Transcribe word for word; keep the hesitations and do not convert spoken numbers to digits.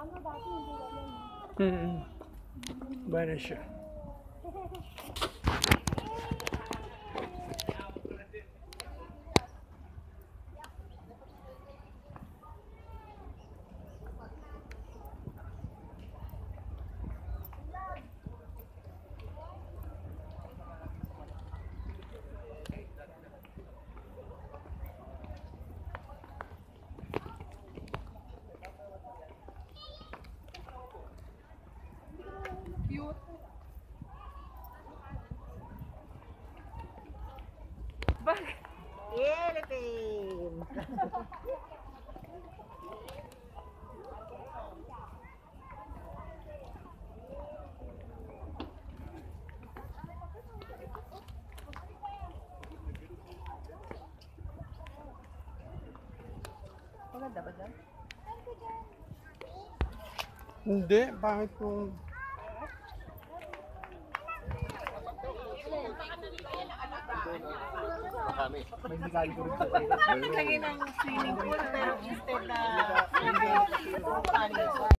ano dati hindi ganyan. Hmm. Ba na siya. Cute. Bag. Philippines! Maganda ba dyan? Hindi, bakit kung... Lagi ng swimming pool pero instead na